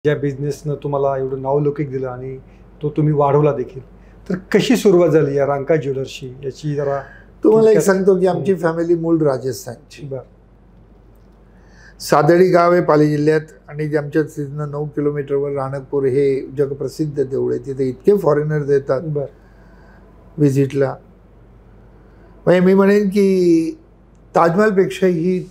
ज्या बिझनेसनं तुम्हाला एवढं नावलौकिक दिलं आणि तो तुम्ही वाढवला देखील, तर कशी सुरुवात झाली या रांका ज्वेलर्सची याची जरा तुम्हाला एक सांगतो की आमची फॅमिली मूळ राजस्थानची. बरं. सादडी गाव आहे पाली जिल्ह्यात आणि जे आमच्या तिथनं 9 किलोमीटरवर राणकपूर हे जगप्रसिद्ध देऊळ आहे. तिथे इतके फॉरेनर्स येतात बरं. व्हिजिटला. म्हणजे मी म्हणेन की ताजमहलपेक्षाही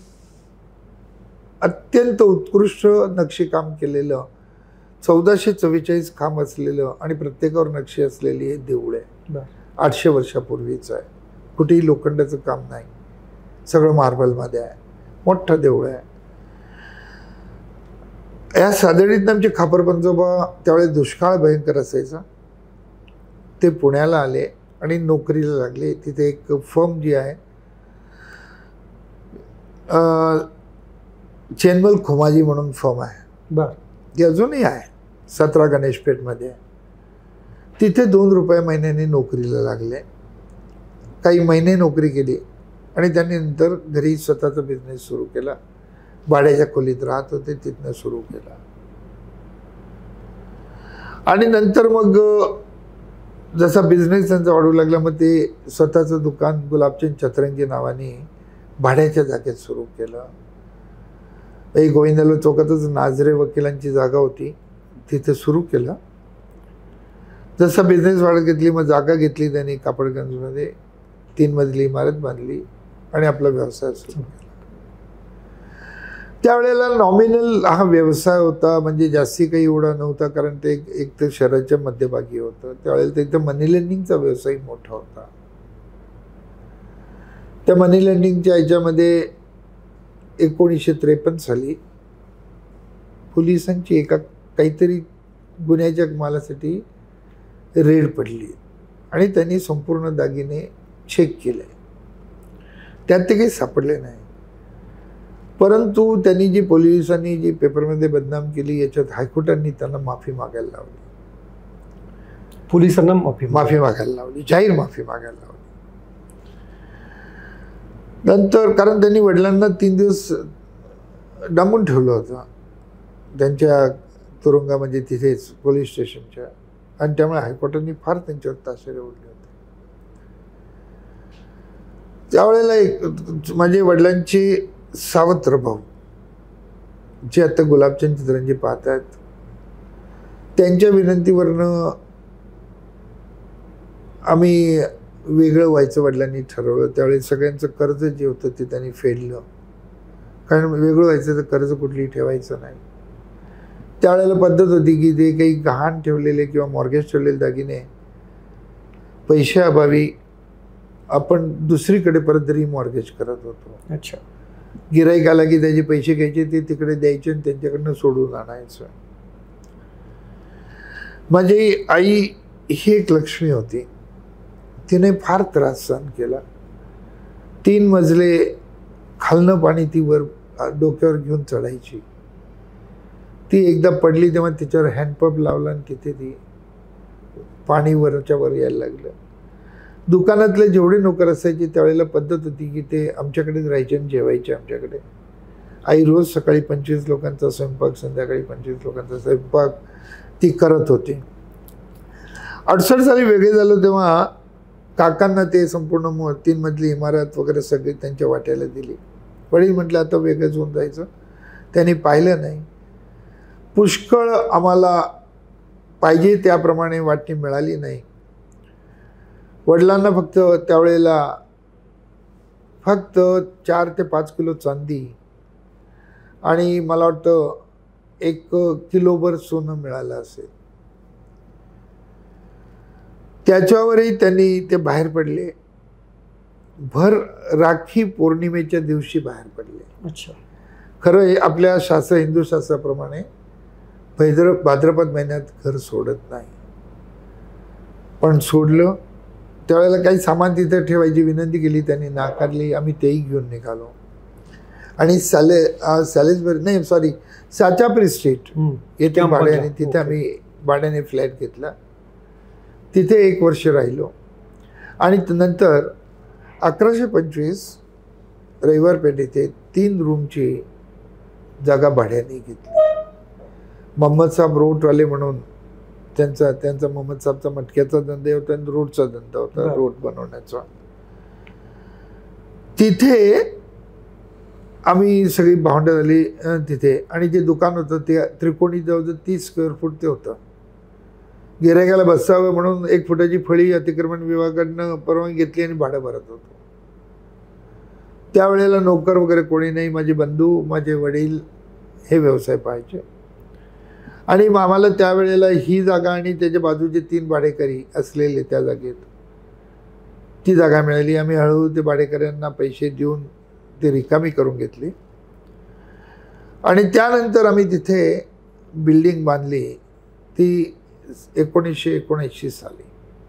अत्यंत उत्कृष्ट नक्षीकाम केलेलं 1444 खांब असलेलं आणि प्रत्येकावर नक्षी असलेली हे देऊळ आहे. 800 वर्षापूर्वीचं आहे. कुठेही लोखंडाचं काम नाही, सगळं मार्बलमध्ये आहे. मोठं देऊळ आहे. या सादडीतनं आमचे खापर पंजोबा त्यावेळेस दुष्काळ भयंकर असायचा. ते पुण्याला आले आणि नोकरीला लागले. तिथे एक फर्म जी आहे चेनमल खुमाजी म्हणून फर्म आहे. बरं. ती अजूनही आहे 17 गणेशपेठमध्ये आहे. तिथे 2 रुपये महिन्याने नोकरीला लागले. काही महिने नोकरी केली आणि त्यांनी नंतर घरी स्वतःचा बिझनेस सुरू केला. भाड्याच्या खोलीत राहत होते, तिथनं सुरू केला. आणि नंतर मग जसा बिझनेस त्यांचा वाढू लागला, मग ते स्वतःचं दुकान गुलाबचंद चतरंगी नावाने भाड्याच्या जागेत सुरू केलं. गोविंदाला चौकातच नाझरे वकिलांची जागा होती, तिथे सुरू केलं. जसा बिझनेस वाढत घेतली, मग जागा घेतली त्यांनी कापडगंजमध्ये, 3 मजली इमारत बांधली आणि आपला व्यवसाय सुरू केला. त्यावेळेला नॉमिनल हा व्यवसाय होता, म्हणजे जास्ती काही एवढा नव्हता, कारण ते एक तर शहराच्या मध्यभागी होतं. त्यावेळेला ते इथं मनी लेंडिंगचा व्यवसाय मोठा होता. त्या मनी लेंडिंगच्या ह्याच्यामध्ये 1953 साली पोलिसांची एका काहीतरी गुन्ह्याच्या मालासाठी रेड पडली आणि त्यांनी संपूर्ण दागिने चेक केले. त्यात ते काही सापडले नाही. परंतु त्यांनी जी पोलिसांनी जी पेपरमध्ये बदनाम केली, याच्यात हायकोर्टांनी त्यांना माफी मागायला लावली. पोलिसांना माफी मागायला लावली, जाहीर माफी मागायला लावली. नंतर कारण त्यांनी वडिलांना 3 दिवस डांबून ठेवलं होतं त्यांच्या तुरुंगामध्ये, तिथेच पोलीस स्टेशनच्या. आणि त्यामुळे हायकोर्टाने फार त्यांच्यावर ताशेरे ओढले होते. त्यावेळेला माझे वडिलांचे सावत्र भाऊ, जे आता गुलाबचंद चितरंजी पाहत आहेत, त्यांच्या विनंतीवरनं आम्ही वेगळं व्हायचं वडिलांनी ठरवलं. त्यावेळेस सगळ्यांचं कर्ज जे होतं ते त्यांनी फेडलं, कारण वेगळं व्हायचं तर कर्ज कुठलीही ठेवायचं नाही. त्यावेळेला पद्धत होती की ते काही गहाण ठेवलेले किंवा मॉर्गेज ठेवलेले दागिने पैशाअभावी आपण दुसरीकडे परत रिमॉर्गेज करत होतो. अच्छा. गिराईक आला की त्याचे पैसे घ्यायचे, ते तिकडे द्यायचे आणि त्यांच्याकडनं सोडून आणायचं. माझी आई ही एक लक्ष्मी होती. तिने फार त्रास सहन केला. 3 मजले खालनं पाणी ती वर डोक्यावर घेऊन चढायची. ती एकदा पडली तेव्हा तिच्यावर हँडपंप लावला आणि तिथे ती पाणी वरच्या वर यायला लागलं. दुकानातले जेवढे नोकर असायचे त्यावेळेला पद्धत होती की ते आमच्याकडेच राहायचे आणि जेवायचे आमच्याकडे. आई रोज सकाळी 25 लोकांचा स्वयंपाक, संध्याकाळी 25 लोकांचा स्वयंपाक ती करत होती. 68 साली वेगळे झालं तेव्हा काकांना ते संपूर्ण 3 मजली इमारत वगैरे सगळी त्यांच्या वाट्याला दिली. वडील म्हटले आता वेगळंच होऊन जायचं. त्यांनी पाहिलं नाही. पुष्कळ आम्हाला पाहिजे त्याप्रमाणे वाटणी मिळाली नाही. वडिलांना फक्त त्यावेळेला 4 ते 5 किलो चांदी आणि मला वाटतं 1 किलोभर सोनं मिळालं असेल. त्याच्यावरही त्यांनी ते बाहेर पडले. भर राखी पौर्णिमेच्या दिवशी बाहेर पडले. अच्छा. खरं आपल्या हिंदू शास्त्राप्रमाणे भाद्रपद महिन्यात घर सोडत नाही, पण सोडलं. त्यावेळेला काही सामान तिथं ठेवायची विनंती केली, त्यांनी नाकारली. आम्ही तेही घेऊन निघालो आणि साचापरी स्ट्रीट येथे भाड्याने, तिथे आम्ही भाड्याने फ्लॅट घेतला. तिथे 1 वर्ष राहिलो आणि नंतर 1125 रविवार पेठ येथे 3 रूमची जागा भाड्याने घेतली. मोहम्मद साहेब रोटवाले म्हणून त्यांचा मोहम्मद साहेबचा मटक्याचा धंदा होता आणि रोडचा धंदा होता, रोट बनवण्याचा. तिथे आम्ही सगळी भावंडं झाली तिथे. आणि जे दुकान होतं ते त्रिकोणी जवळजवळ 30 स्क्वेअर फूट ते होतं. गिऱ्हाईकाला बसावं म्हणून 1 फुटाची फळी अतिक्रमण विभागाकडनं परवानगी घेतली आणि भाडं भरत होतो. त्यावेळेला नोकर वगैरे कोणी नाही. माझे बंधू, माझे वडील हे व्यवसाय पाहायचे. आणि आम्हाला त्यावेळेला ही जागा आणि त्याच्या बाजूचे 3 भाडेकरी असलेले त्या जागेत ती जागा मिळाली. आम्ही हळूहळू ते भाडेकऱ्यांना पैसे देऊन ते रिकामी करून घेतली. आणि त्यानंतर आम्ही तिथे बिल्डिंग बांधली, ती 1979 साली.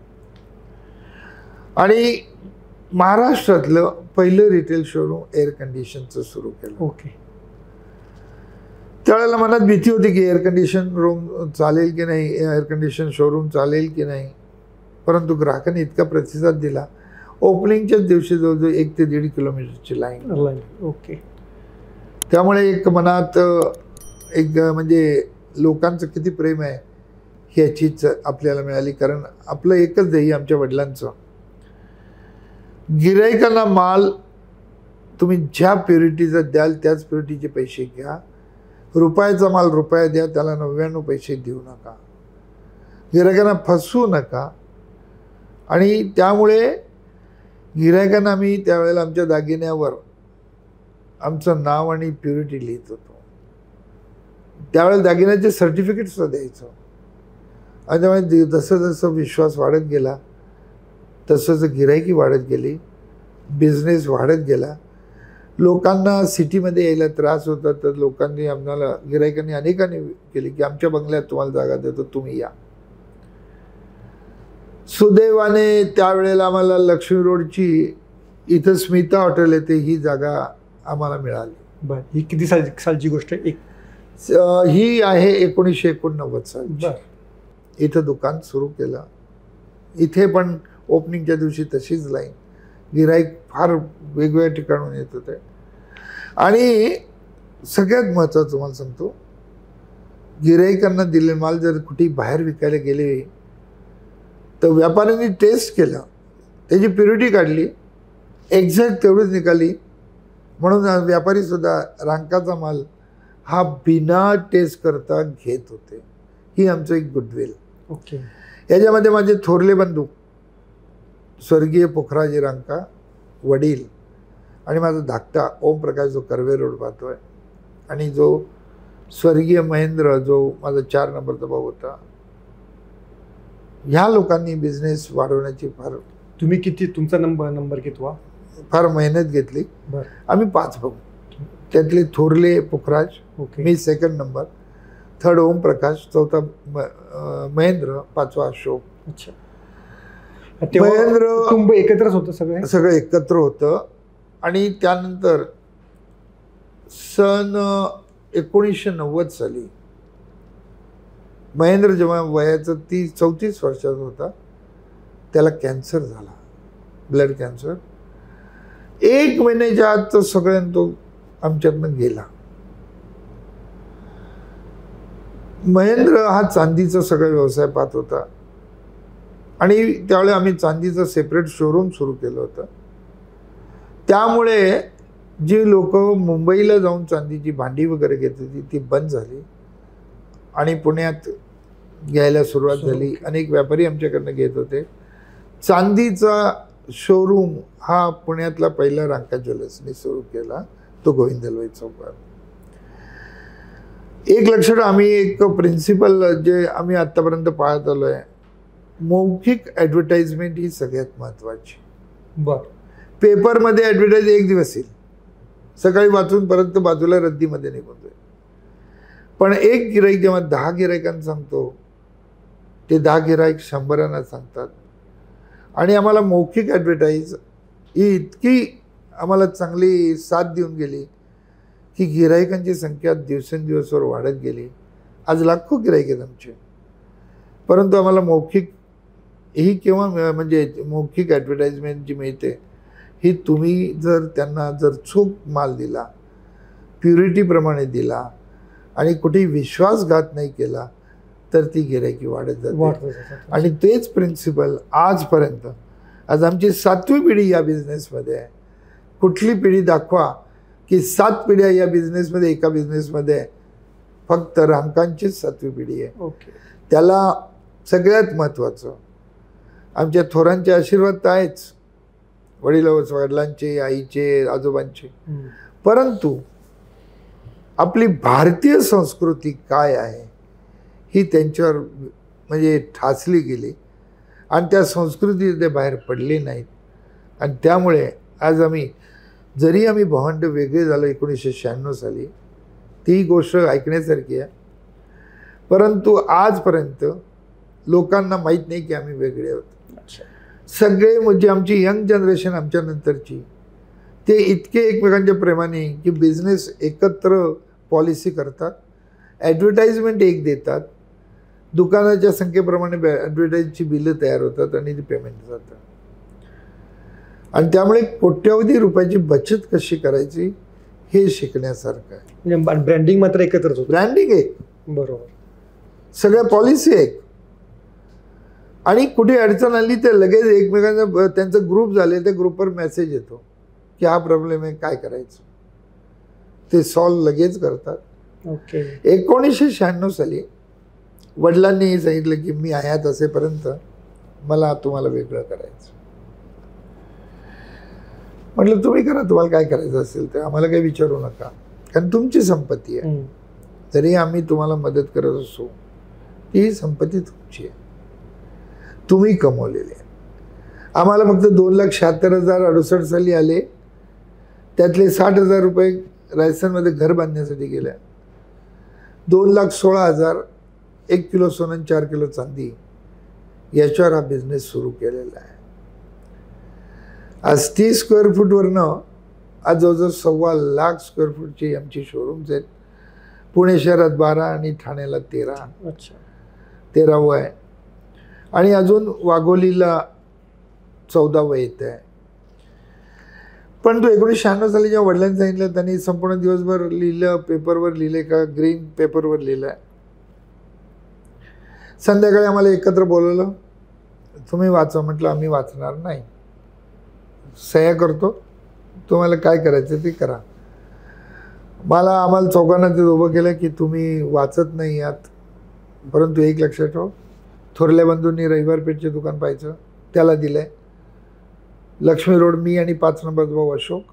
आणि महाराष्ट्रातलं पहिलं रिटेल शोरूम एअर कंडिशनचं सुरू केलं. ओके. त्यावेळेला मनात भीती होती की एअर कंडिशन रूम चालेल की नाही, एअर कंडिशन शोरूम चालेल की नाही. परंतु ग्राहकांनी इतका प्रतिसाद दिला. ओपनिंगच्याच दिवशी जवळजवळ 1 ते 1.5 किलोमीटरची लाईन. ओके. त्यामुळे एक मनात एक म्हणजे लोकांचं किती प्रेम आहे ह्याचीच आपल्याला मिळाली. कारण आपलं एकच ध्येय आमच्या वडिलांचं, गिऱ्हाईकांना माल तुम्ही ज्या प्युरिटीचा द्याल त्याच प्युरिटीचे पैसे घ्या. रुपयाचा माल रुपया द्या, त्याला 99 पैसे देऊ नका. गिऱ्हाईकांना फसवू नका. आणि त्यामुळे गिऱ्हाईकांना आम्ही त्यावेळेला आमच्या दागिन्यावर आमचं नाव आणि प्युरिटी लिहित होतो. त्यावेळेला दागिन्याचे सर्टिफिकेटसुद्धा द्यायचं. आणि त्यामुळे जसं जसं विश्वास वाढत गेला तसं गिऱ्हाईकी वाढत गेली, बिझनेस वाढत गेला. लोकांना सिटीमध्ये यायला त्रास होता, तर लोकांनी आम्हाला गिऱ्हाईकांनी अनेकांनी केली की आमच्या बंगल्यात तुम्हाला जागा देतो, तुम्ही या. सुदैवाने त्यावेळेला आम्हाला लक्ष्मी रोडची इथं स्मिता हॉटेल येते ही जागा आम्हाला मिळाली. बरं. ही किती सालची गोष्ट आहे? ही आहे 1989 सालची. इथं दुकान सुरू केलं. इथे पण ओपनिंगच्या दिवशी तशीच लाईन. गिऱ्हाईक फार वेगवेगळ्या ठिकाणून येत होते. आणि सगळ्यात महत्त्वाचं तुम्हाला सांगतो, गिऱ्हाईकांना दिले माल जर कुठे बाहेर विकायला गेले तर व्यापाऱ्यांनी टेस्ट केलं, त्याची प्युरिटी काढली, एक्झॅक्ट तेवढीच निघाली. म्हणून व्यापारीसुद्धा रांकाचा माल हा बिना टेस्ट करता घेत होते. ही आमचं एक गुडविल. ओके. याच्यामध्ये माझे थोरले बंधू स्वर्गीय पोखराजी रांका वडील आणि माझा धाकटा ओमप्रकाश जो कर्वे रोड पाहतोय, आणि जो स्वर्गीय महेंद्र जो माझा 4 नंबरचा भाऊ होता, ह्या लोकांनी बिझनेस वाढवण्याची फार. तुम्ही किती, तुमचा नंबर कितवा? फार मेहनत घेतली. आम्ही 5 भाऊ, त्यातले थोरले पोखराज, मी 2nd नंबर, 3rd ओमप्रकाश, 4था महेंद्र, 5वा अशोक. अच्छा. महेंद्र कुटुंब एकत्रच होतं, सगळं एकत्र होतं. आणि त्यानंतर सन 1990 साली महेंद्र जेव्हा वयाचं 34 वर्षाचा होता, त्याला कॅन्सर झाला, ब्लड कॅन्सर. 1 महिन्याच्या आत तो सगळ्यांना तो आमच्यातनं गेला. महेंद्र हा चांदीचा सगळा व्यवसाय पाहत होता. आणि त्यावेळी आम्ही चांदीचं सेपरेट शोरूम सुरू केलं होतं. त्यामुळे जी लोक मुंबईला जाऊन चांदीची भांडी वगैरे घेत होती ती बंद झाली आणि पुण्यात घ्यायला सुरुवात झाली. अनेक व्यापारी आमच्याकडनं घेत होते. चांदीचा शोरूम हा पुण्यातला पहिला रांका ज्वेलर्सनी सुरू केला, तो गोविंद दलवाई चौकात. एक लक्षात, आम्ही एक प्रिन्सिपल जे आम्ही आत्तापर्यंत पाळत आलो आहे, मौखिक ॲडव्हर्टाइजमेंट ही सगळ्यात महत्त्वाची. बरं. पेपरमध्ये ॲडव्हर्टाईज 1 दिवस येईल, सकाळी वाचून परत बाजूला रद्दीमध्ये निघून जाईल. पण एक गिऱ्हाईक जेव्हा 10 गिऱ्हाईकांना सांगतो, ते 10 गिऱ्हाईक 100 सांगतात. आणि आम्हाला मौखिक ॲडव्हर्टाईज ही इतकी आम्हाला चांगली साथ देऊन गेली की गिऱ्हाईकांची संख्या दिवसेंदिवसवर वाढत गेली. आज लाखो गिऱ्हाईक आहेत आमचे. परंतु आम्हाला मौखिक ही केव्हा म्हणजे मौखिक ॲडव्हर्टाइजमेंट जी मिळते ही तुम्ही जर त्यांना जर चोख माल दिला, प्युरिटीप्रमाणे दिला आणि कुठेही विश्वासघात नाही केला तर ती गिरायकी वाढत जाते. आणि तेच प्रिन्सिपल आजपर्यंत, आज आमची 7वी पिढी या बिझनेसमध्ये आहे. कुठली पिढी दाखवा की 7 पिढ्या या बिझनेसमध्ये, एका बिझनेसमध्ये आहे. फक्त रामकांचीच 7वी पिढी आहे. त्याला सगळ्यात महत्त्वाचं आमच्या थोरांचे आशीर्वाद तर आहेच, वडिलांचे, आईचे, आजोबांचे, परंतु आपली भारतीय संस्कृती काय आहे ही त्यांच्यावर म्हणजे ठासली गेली आणि त्या संस्कृती ते बाहेर पडले नाहीत. आणि त्यामुळे आज जरी आम्ही भावंड वेगळे झालो 1996 साली, ती गोष्ट ऐकण्यासारखी आहे, परंतु आजपर्यंत लोकांना माहीत नाही की आम्ही वेगळे आहोत. सगळे म्हणजे आमची यंग जनरेशन आमच्या नंतरची, ते इतके एकमेकांच्या प्रेमाने की बिझनेस एकत्र पॉलिसी करतात, ॲडव्हर्टाइजमेंट एक देतात, दुकानाच्या संख्येप्रमाणे ॲडव्हर्टाईजची बिलं तयार होतात आणि ती पेमेंट जातं. आणि त्यामुळे कोट्यवधी रुपयाची बचत कशी करायची हे शिकण्यासारखं आहे. ब्रँडिंग मात्र एकत्रच होतं. ब्रँडिंग एक, बरोबर, सगळ्या पॉलिसी एक. आणि कुठे अडचण आली तर लगेच एकमेकांचा त्यांचा ग्रुप झाले, त्या ग्रुपवर मेसेज येतो की हा प्रॉब्लेम आहे, काय करायचं, ते सॉल्व लगेच करतात. 1996 साली वडिलांनी सांगितलं की मी हयात असेपर्यंत मला तुम्हाला वेगळं करायचं. म्हटलं तुम्ही करा, तुम्हाला काय करायचं असेल तर आम्हाला काही विचारू नका, कारण तुमची संपत्ती आहे. जरी आम्ही तुम्हाला मदत करत असू, ही संपत्ती तुमची आहे, तुम्ही कमवलेली आहे. आम्हाला फक्त 2,76,068 साली आले, त्यातले 60,000 रुपये राजस्थानमध्ये घर बांधण्यासाठी गेले, 2,16,000 1 किलो सोनं 4 किलो चांदी, याच्यावर हा बिझनेस सुरू केलेला आहे. आज 30 स्क्वेअर फूटवरनं आज जवळजवळ 1.25 लाख स्क्वेअर फूटची आमची शोरूम्स आहेत. पुणे शहरात 12 आणि ठाण्याला 13वं आहे. आणि अजून वाघोलीला 14वं येत आहे. पण तो 1996 साली जेव्हा वडिलांनी सांगितलं, त्यांनी संपूर्ण दिवसभर लिहिलं, पेपरवर लिहिले, का ग्रीन पेपरवर लिहिलं आहे. संध्याकाळी आम्हाला एकत्र बोलवलं, तुम्ही वाचा. म्हटलं आम्ही वाचणार नाही, सह्या करतो, तुम्हाला काय करायचं ते करा. आम्हाला चौघांना ते उभं केलं की तुम्ही वाचत नाही आहात, परंतु एक लक्षात ठेव, थोरल्या बंधूंनी रविवार पेठचे दुकान पाहायचं, त्याला दिलं आहे. लक्ष्मी रोड, मी आणि 5 नंबरचा भाऊ अशोक,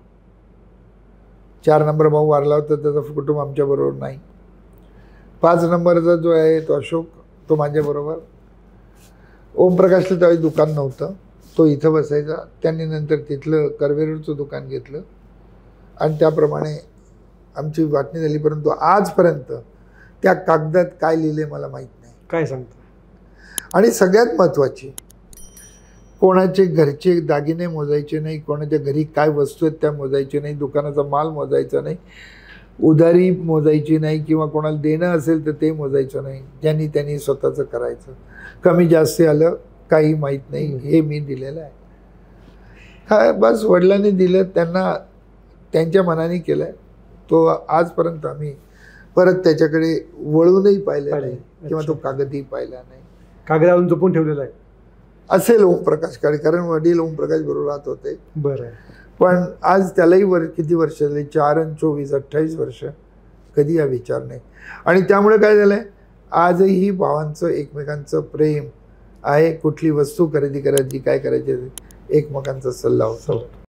4 नंबर भाऊ वारला होता, त्याचं कुटुंब आमच्याबरोबर नाही. 5 नंबरचा जो आहे तो अशोक, तो माझ्याबरोबर. ओमप्रकाशला त्यावेळी दुकान नव्हतं, तो इथं बसायचा. त्यांनी नंतर तिथलं करवेरूरचं दुकान घेतलं आणि त्याप्रमाणे आमची वाटणी झाली. परंतु आजपर्यंत त्या कागदात काय लिहिले मला माहीत नाही. काय सांगता? आणि सगळ्यात महत्त्वाची, कोणाचे घरचे दागिने मोजायचे नाही, कोणाच्या घरी काय वस्तू आहेत त्या मोजायचे नाही, दुकानाचा माल मोजायचा नाही, उधारी मोजायची नाही, किंवा कोणाला देणं असेल तर ते मोजायचं नाही. ज्यांनी त्यांनी स्वतःचं करायचं. कमी जास्त आलं काही माहीत नाही, हे मी दिलेलं आहे. हा बस वडिलांनी दिलं, त्यांना त्यांच्या मनाने केलं आहे. तो आजपर्यंत आम्ही परत त्याच्याकडे वळूनही पाहिलं नाही किंवा तो कागदही पाहिला नाही. कागदावरून जपून ठेवलेला आहे असेल ओमप्रकाशकडे, कारण वडील ओमप्रकाश बरोबर राहत होते. बरं. पण आज त्यालाही किती वर्ष झाली, 4 आणि 24 28 वर्ष, कधी हा विचार नाही. आणि त्यामुळे काय झालं आहे, आजही भावांचं एकमेकांचं प्रेम आहे. कुठली वस्तू खरेदी करायची, काय करायची, एकमेकांचा सल्ला होतो.